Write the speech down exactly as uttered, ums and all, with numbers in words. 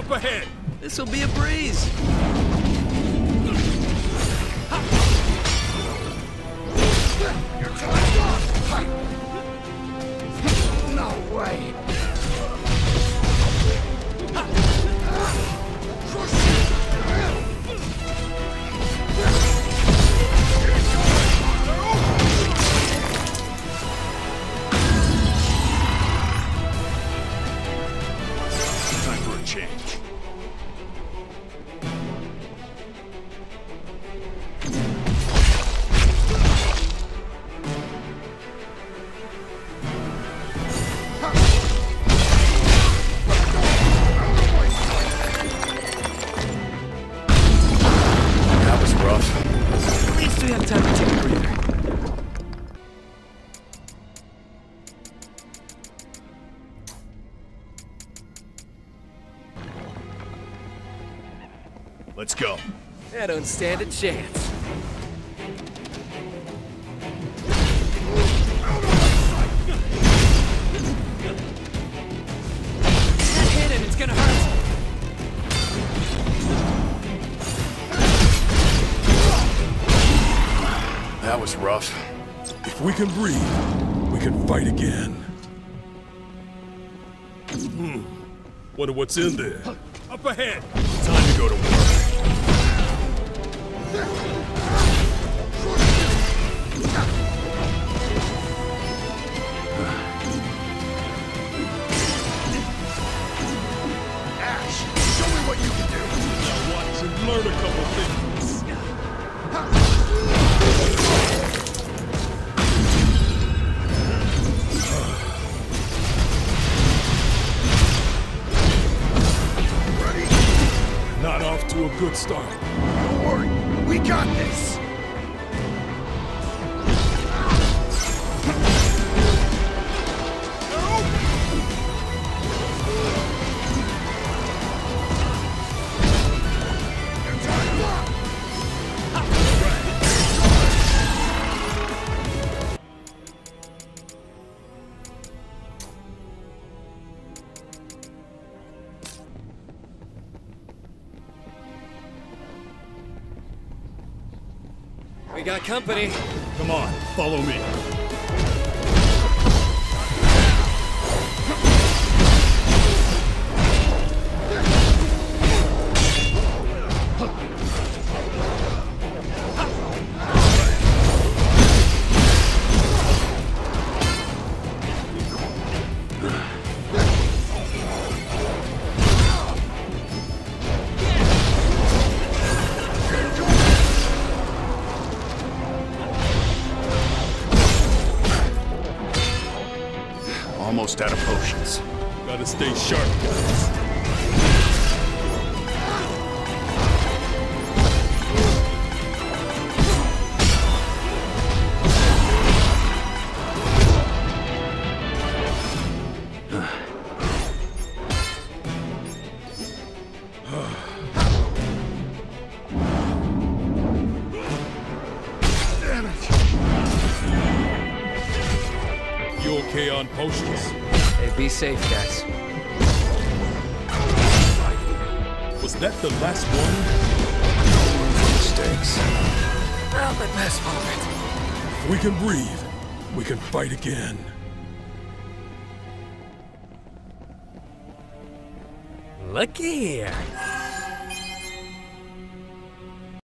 Up ahead! This'll be a breeze. No way! Time for a change. That was rough. At least we have time to take a breather. Let's go. I don't stand a chance. That hit and it's gonna hurt. That was rough. If we can breathe, we can fight again. Hmm. Wonder what's in there. Up ahead! Time to go to work. Ash, show me what you can do! Now watch and learn a couple things. Not off to a good start. Don't worry, we got this! We got company. Come on, follow me. Almost out of potions. Gotta stay sharp, guys. Damn it! You okay on potions? Hey, be safe, guys. Was that the last one? Mistakes. Not my best moment. If we can breathe, we can fight again. Looky here.